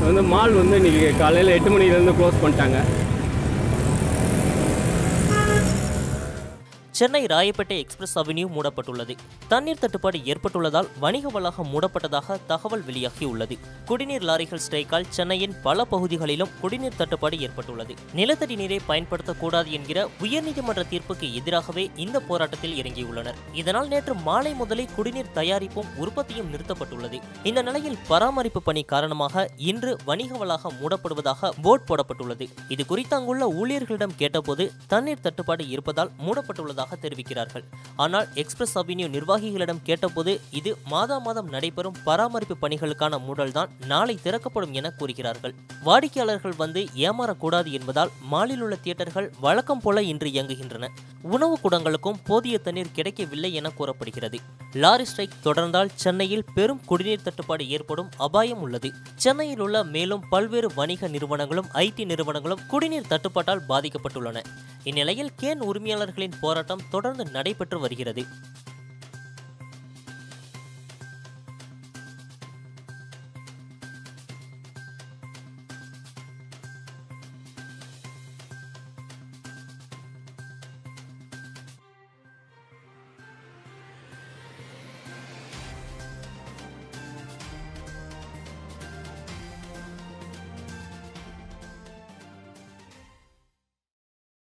Mall இன்றைக்கி காலையில் 8 மணிலேருந்து க்ளோஸ் பண்ணிட்டாங்க. சென்னை ராயப்பேட்டை எக்ஸ்பிரஸ் அவென்யூ மூடப்பட்டுள்ளது. தண்ணீர் தட்டுப்பாடு ஏற்பட்டுள்ளதால் வணிக வளாகம் மூடப்பட்டதாக தகவல் வெளியாகியுள்ளது. குடிநீர் லாரிகள் ஸ்ட்ரைக்கால் சென்னையின் பல பகுதிகளிலும் குடிநீர் தட்டுப்பாடு ஏற்பட்டுள்ளது. நிலத்தடி நீரை பயன்படுத்தக்கூடாது என்கிற உயர்நீதிமன்ற தீர்ப்புக்கு எதிராகவே இந்த போராட்டத்தில் இறங்கியுள்ளனர். இதனால் நேற்று மாலை முதலே குடிநீர் தயாரிப்பும் உற்பத்தியும் நிறுத்தப்பட்டுள்ளது. இந்த நிலையில் பராமரிப்பு பணி காரணமாக இன்று வணிக வளாகம் மூடப்படுவதாக போர்டு போடப்பட்டுள்ளது. இது குறித்து அங்குள்ள ஊழியர்களிடம் கேட்டபோது தண்ணீர் தட்டுப்பாடு இருப்பதால் மூடப்பட்டுள்ளதாக தெரிவிக்கிறார்கள். ஆனால் எக்ஸ்பிரஸ் அவென்யூ நிர்வாகிகளிடம் கேட்டபோது இது மாதம் நடைபெறும் பராமரிப்பு பணிகளுக்கான மூடல்தான், நாளை திறக்கப்படும் என கூறுகிறார்கள். வாடிக்கையாளர்கள் ஏமாறக்கூடாது என்பதால் மாலில் உள்ள தியேட்டர்கள் வழக்கம் போல இன்று இயங்குகின்றன. உணவு கூடங்களுக்கும் போதிய தண்ணீர் கிடைக்கவில்லை என கூறப்படுகிறது. லாரி ஸ்ட்ரைக் தொடர்ந்தால் சென்னையில் பெரும் குடிநீர் தட்டுப்பாடு ஏற்படும் அபாயம் உள்ளது. சென்னையில் உள்ள மேலும் பல்வேறு வணிக நிறுவனங்களும் IT நிறுவனங்களும் குடிநீர் தட்டுப்பாட்டால் பாதிக்கப்பட்டுள்ளன. இந்நிலையில் கேன் உரிமையாளர்களின் போராட்டம் தொடர்ந்து நடைபெற்று வருகிறது.